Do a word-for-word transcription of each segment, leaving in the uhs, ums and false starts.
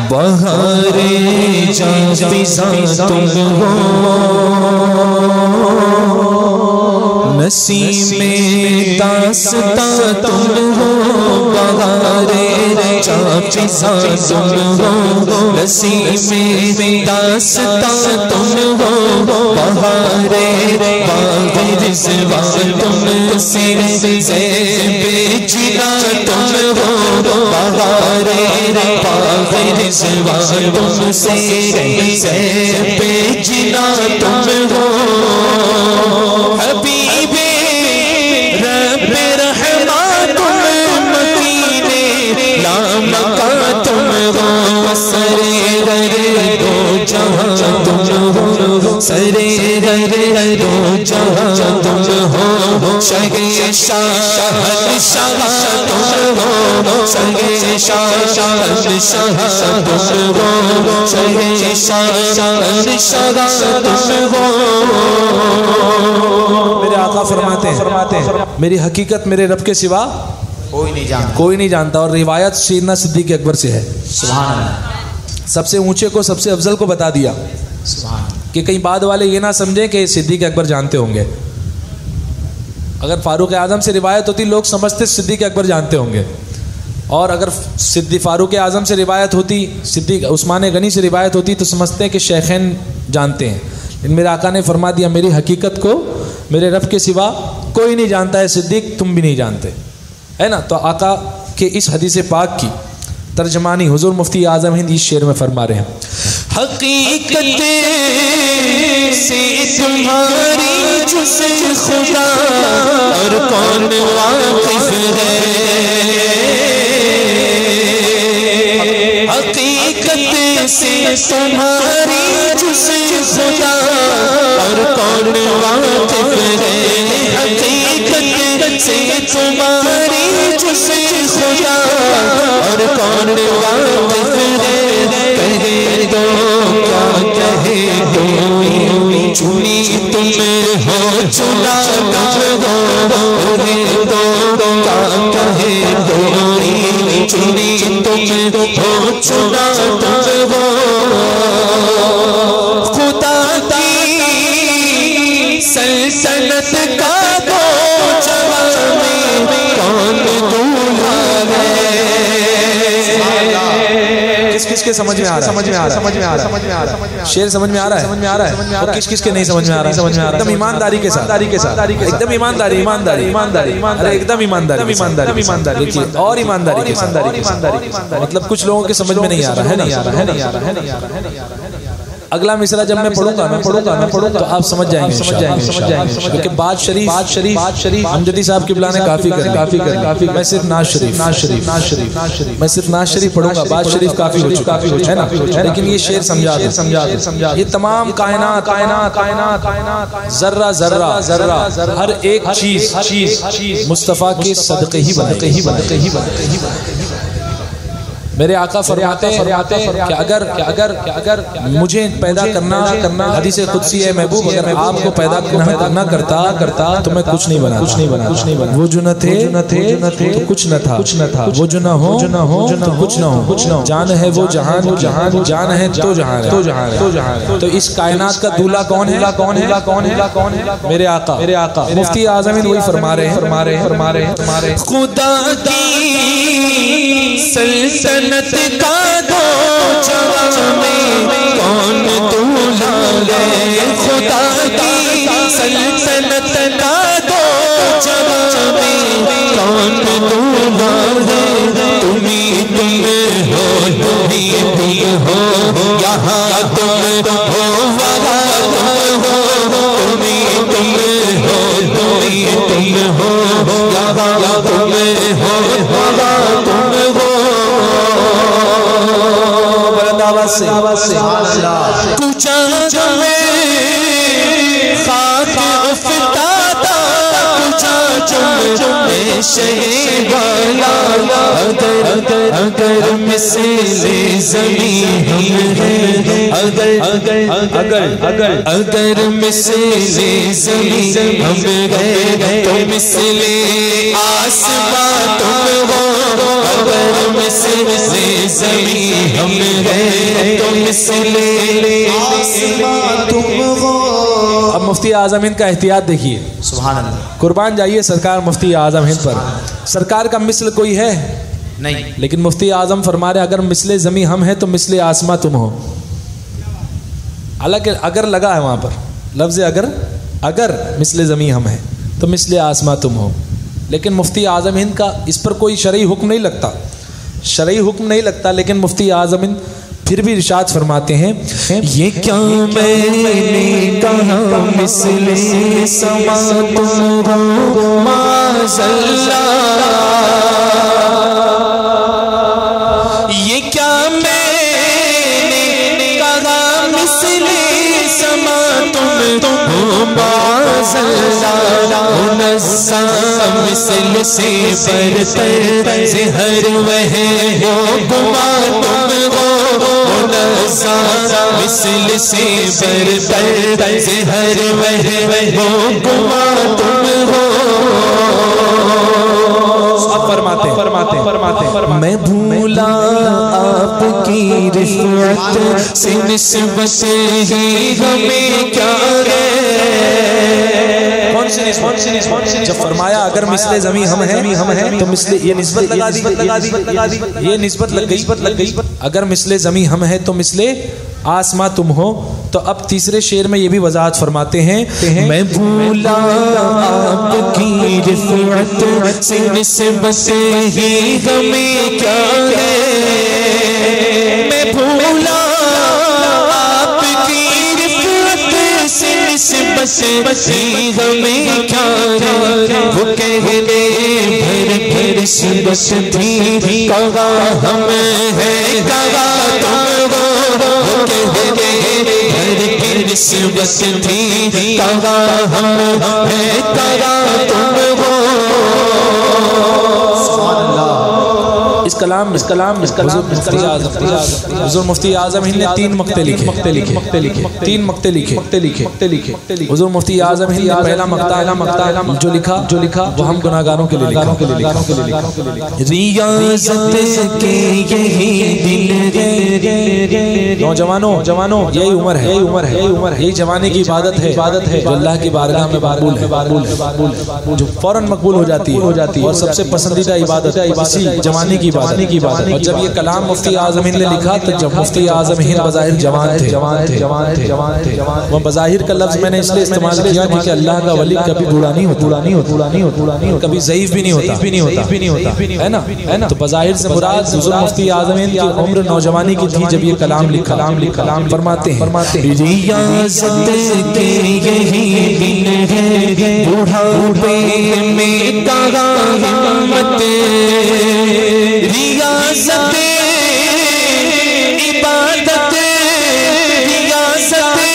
بہار جاں فضا تم ہو، نسیم داستاں تم ہو، بہار جاں فضا تم ہو، نسیم داستاں تم ہو، بہار باغ رضوان تم سے زیب جلا تم ہو، بہار باغ رضوان تم سے زیب جلا تم ہو، حبیب رب رحمان تم مکین لامکاں تم ہو، سرور دو جہاں تم ہو، سرور دو جہاں تم ہو، شہنشاہ شہنشاہ تم ہو، شہنشاہ شہنشاہ تم ہو، شہنشاہ شہنشاہ تم ہو۔ میرے آقا فرماتے ہیں میری حقیقت میرے رب کے سوا کوئی نہیں جانتا، کوئی نہیں جانتا، اور روایت سیدنا صدیق اکبر سے ہے۔ سبحان اللہ، سب سے اونچے کو سب سے افضل کو بتا دیا کہ کہیں بعد والے یہ نہ سمجھیں کہ صدیق اکبر جانتے ہوں گے۔ اگر فاروق اعظم سے روایت ہوتی لوگ سمجھتے صدیق اکبر جانتے ہوں گے، اور اگر صدیق فاروق اعظم سے روایت ہوتی، صدیق عثمان غنی سے روایت ہوتی تو سمجھتے ہیں کہ شیخین جانتے ہیں۔ لیکن میرے آقا نے فرما دیا میری حقیقت کو میرے رب کے سوا کوئی نہیں جانتا ہے، صدیق تم بھی نہیں جانتے، ہے نا۔ تو آقا کے اس حدیث پاک کی ترجمانی حضور مفتی اعظم ہند اس شعر میں فرما رہے ہیں، حقیقت سے تمہاری جز خدا اور کون واقف ہے، حقیقت سے تمہاری جز خدا اور کون واقف ہے، حقیقت سے تمہاری جز خدا اور کون واقف ہے، کہے دو کیا کہے دو، چنی تم ہو چنا تم ہو، کہے دو کیا کہے دو، چنی تم ہو چنا تم ہو، خدا کی سلطنت کا دو جہاں میں کون دولہا ہے۔ کس کس کے سمجھ میں آ رہا ہے؟ سمجھ میں آ رہا ہے؟ سمجھ میں آ رہا ہے؟ شعر سمجھ میں آ رہا ہے؟ سمجھ میں آ رہا ہے؟ اور کس کس کے نہیں سمجھ میں آ رہا ہے؟ سمجھ میں آ رہا ہے؟ ایک دم ایمانداری کے ساتھ، ایک دم ایمانداری ایمانداری ایمانداری ایک دم ایمانداری ایمانداری ایمانداری دیکھیے، اور ایمانداری ایمانداری مطلب کچھ لوگوں کے سمجھ میں نہیں آ رہا ہے، نہیں آ رہا ہے، نہیں آ رہا ہے، نہیں آ رہا ہے۔ اگلا مصرع جب میں پڑھوں گا میں پڑھوں گا میں پڑھوں گا تو آپ سمجھ جائیں گے، سمجھ جائیں گے، سمجھ جائیں گے، کیونکہ بات شریف بات شریف بات شریف امجدی صاحب قبلہ نے کافی کر کافی کر کافی میں صرف ناز شریف ناز شریف ناز شریف میں صرف ناز شریف پڑھوں گا، بات شریف کافی ہو چکا ہے نا، لیکن یہ شعر سمجھا دے سمجھا دے سمجھا یہ تمام کائنات کائنات کائنات کائنات ذرہ ذرہ ذرہ ہر ایک چیز چیز مصطفیٰ کے صدقے ہی بنتے ہی بنتے ہی بنتے ہی بنتے ہی میرے آقا فرماتے ہیں کہ اگر کہ اگر کہ اگر مجھے پیدا کرنا کرنا حدیث قدسی ہے محبوب، اگر آپ کو پیدا نہ کرتا کرتا تو میں کچھ نہیں بنا کچھ نہیں بنا کچھ نہیں بنا وہ جو نہ تھے نہ تھے تو کچھ نہ تھا کچھ نہ تھا، وہ جو نہ ہو جو نہ ہو تو کچھ نہ ہو کچھ نہ ہو، جان ہے وہ جہان جہان جان ہے تو جہان ہے تو جہان ہے تو جہان ہے۔ تو اس کائنات کا دولہا کون ہے؟ کون ہے؟ کون ہے؟ کون ہے؟ میرے آقا میرے آقا مفتی اعظم وہی فرما رہے ہیں فرما رہے ہیں فرما رہے ہیں فرما رہے ہیں خدا کی سلطنت کا دو جہاں میں کون دولہا ہے، خدا کی سلطنت کا دو جہاں میں کون دولہا ہے، تمہیں تم ہو تمہیں تم ہو، یہاں تم ہو وہاں تم ہو، تمہیں تم ہو تمہیں تم ہو، یہاں تم ہو وہاں تم ہو، کچھ میں خاک افتادہ، کچھ میں شہید والا، اگر اگر مثل زمین ہم ہیں، اگر اگر اگر اگر مثل زمین ہم ہیں تو مثل آسمان تم ہو، اگر مثل زمین ہم ہیں تو مثل آسمان تم ہو. اب مفتی اعظم ہند کا احتیاط دیکھیے. سبحان اللہ. قربان جائیے سرکار مفتی اعظم ہند پر. سرکار کا مثل کوئی ہے نہیں, لیکن مفتی اعظم فرما رہے اگر مثل زمین ہم ہیں تو مثل آسمان تم ہو. حالانکہ اگر لگا ہے وہاں پر لفظ اگر, اگر مثل زمین ہم ہیں تو مثل آسمان تم ہو. لیکن مفتی اعظم ہند کا اس پر کوئی شرعی حکم نہیں لگتا, شرعی حکم نہیں لگتا. لیکن مفتی اعظم ہند پھر بھی ارشاد فرماتے ہیں یہ کیا میں نے کہا مثل سما تم ہو معاذاللہ. یہ کیا میں نے کہا مثل سما تم ہو معاذاللہ. نزا مثل سے برتر زہر وہ ہو گما تم ہو. نزا مثل سے برتر زہر وہ ہو گما تم ہو. فرماتے فرماتے فرماتے میں بھولا آپ کی رفعت سے نسبت ہی ہمیں کیا ہے. جب فرمایا اگر مثل زمین ہم ہیں ہم ہیں تو مثل یہ نسبت لگا دی لگا دی یہ نسبت لگ گئی لگ گئی. اگر مثل زمین ہم ہیں تو مثل آسمان تم ہو. تو اب تیسرے شعر میں یہ بھی وضاحت فرماتے ہیں میں بھولا آپ کی رفعت سے نسبت ہی ہمیں کیا ہے. میں بھولا آپ کی رفعت سے نسبت ہی ہمیں کیا ہے. وہ کہنے بھر بھر نسبت تھی کہا ہم ہے کہا تم ہو. وہ کہنے بھر بھر نسبت تھی کہا ہم ہے کہا تم ہو. اس کلام اس کلام اس کلام حضور مفتی اعظم ہند نے تین مقطع لکھے مقطع لکھے مقطع لکھے تین مقطع لکھے مقطع لکھے مقطع لکھے. حضور مفتی اعظم ہند نے پہلا مقطع پہلا مقطع جو لکھا جو لکھا وہ ہم گناہگاروں کے لیے لکھا کے لیے لکھا کے لیے لکھا. ریاضت کے یہی دل نوجوانوں جوانوں یہی عمر ہے یہی عمر ہے یہی عمر ہے یہی جوانی کی عبادت ہے عبادت ہے جو اللہ کی بارگاہ میں مقبول ہے مقبول ہے جو فوراً مقبول ہو جاتی ہے ہو جاتی ہے اور سب سے پسندیدہ عبادت ہے اسی جوانی کی بات کی بات. اور جب یہ کلام مفتی اعظم ہند نے لکھا تو جب مفتی اعظم ہند بظاہر جوان تھے جوان تھے جوان تھے جوان تھے وہ بظاہر کا لفظ میں نے اس لیے استعمال کیا کہ اللہ کا ولی کبھی بوڑھا نہیں ہوتا بوڑھا نہیں ہوتا بوڑھا نہیں ہوتا بوڑھا نہیں ہوتا کبھی ضعیف بھی نہیں ہوتا بھی نہیں ہوتا بھی نہیں ہوتا ہے نا ہے نا. تو بظاہر سے مراد حضور مفتی اعظم ہند کی عمر نوجوانی کی تھی جب یہ کلام لکھا کلام لکھا کلام فرماتے ہیں فرماتے ہیں ریاضت کے یہی دل ہے بڑھاپے میں کہاں ہمت. ریاضت عبادت ریاضت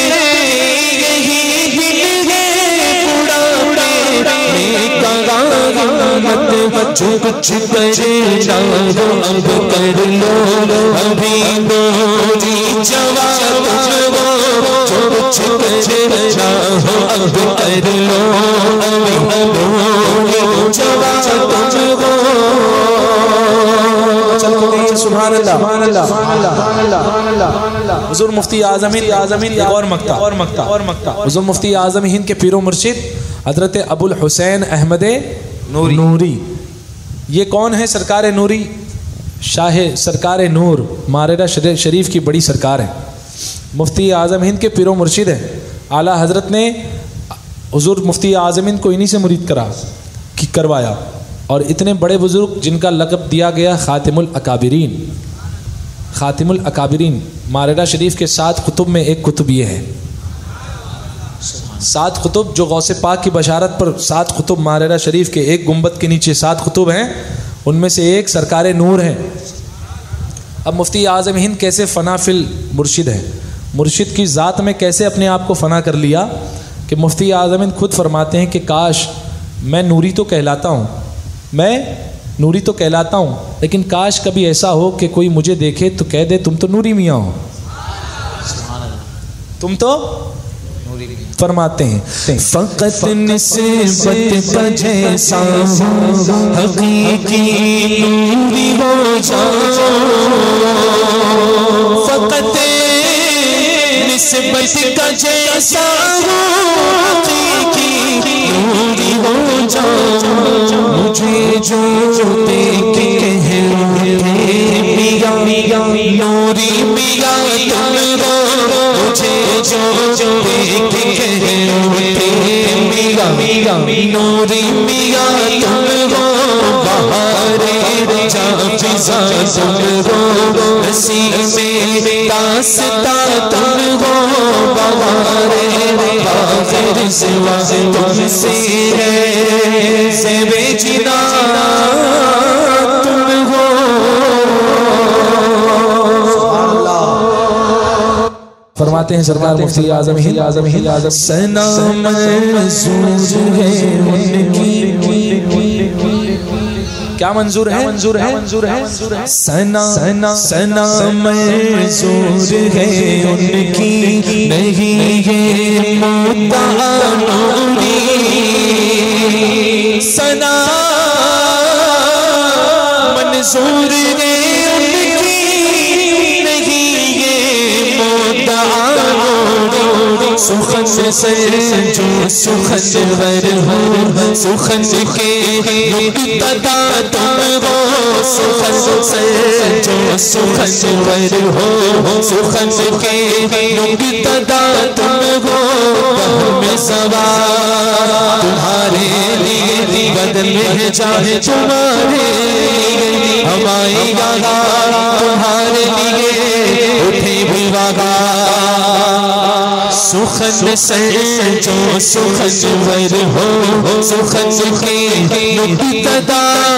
یہی دل ہے بڑھاپے میں کہاں ہمت. جو کچھ کرے جاؤ اب کر لو ابھی موری جواب ہو. جو کچھ کرے جاؤ اب کر لو ابھی موری جواب ہو. سبحان اللہ سبحان اللہ. حضور مفتی اعظم ہند اور مقطع اور مقطع اور مقطع حضور مفتی اعظم ہند کے پیر و مرشد حضرت ابو الحسین احمد نوری نوری. یہ کون ہے سرکار نوری؟ شاہ سرکار نور ماردہ شریف کی بڑی سرکار ہے. مفتی اعظم ہند کے پیر و مرشد ہیں. اعلیٰ حضرت نے حضور مفتی اعظم ہند کو انہی سے مرید کرا کروایا. اور اتنے بڑے بزرگ جن کا لقب دیا گیا خاتم الاکابرین خاتم الاکابرین. ماردہ شریف کے سات قطب میں ایک قطب یہ ہے. سات قطب جو غوث پاک کی بشارت پر سات قطب ماردہ شریف کے ایک گنبد کے نیچے سات قطب ہیں ان میں سے ایک سرکار نور ہیں. اب مفتی اعظم ہند کیسے فنا فی مرشد ہے, مرشد کی ذات میں کیسے اپنے آپ کو فنا کر لیا کہ مفتی اعظم ہند خود فرماتے ہیں کہ کاش میں نوری تو کہلاتا ہوں میں نوری تو کہلاتا ہوں لیکن کاش کبھی ایسا ہو کہ کوئی مجھے دیکھے تو کہہ دے تم تو نوری میاں ہو. تم تو فرماتے ہیں فقط نسبت کا جیسا حقیقی نوری ہو جاؤ. کا جیسا حقیقی نوری ہو جاؤں مجھے جو دیکھے میاں میاں نوری میاں تم رو مجھے جو دیکھے میاں میاں نوری میاں تم رو بہارے جا فضا تم رو نصیب میں داستہ تم ہو بہارے آخر سوا تم سے ہے زیب جنا تم ہو فرماتے ہیں سرکار مفتی اعظم ہند اعظم ہند اعظم سنا منظور ہے ان کی کیا منظور ہے منظور ہے منظور ہے سنا سنا سنا منظور ہے ان کی نہیں یہ مدعا نوری سنا منظور ہے ان کی نہیں یہ مدعا نوری سخن سے جو سخن ور ہو سخن کے نقطہ تم ہو سخن سے جو سخن ور ہو سخن کے نقطہ تم ہو میں سوار تمہارے لیے بدل میں چاہے تمہارے ہماری گاگا تمہارے لیے اٹھے بھی گاگا سخن سے جو سخن ور ہو سخن کے نقطہ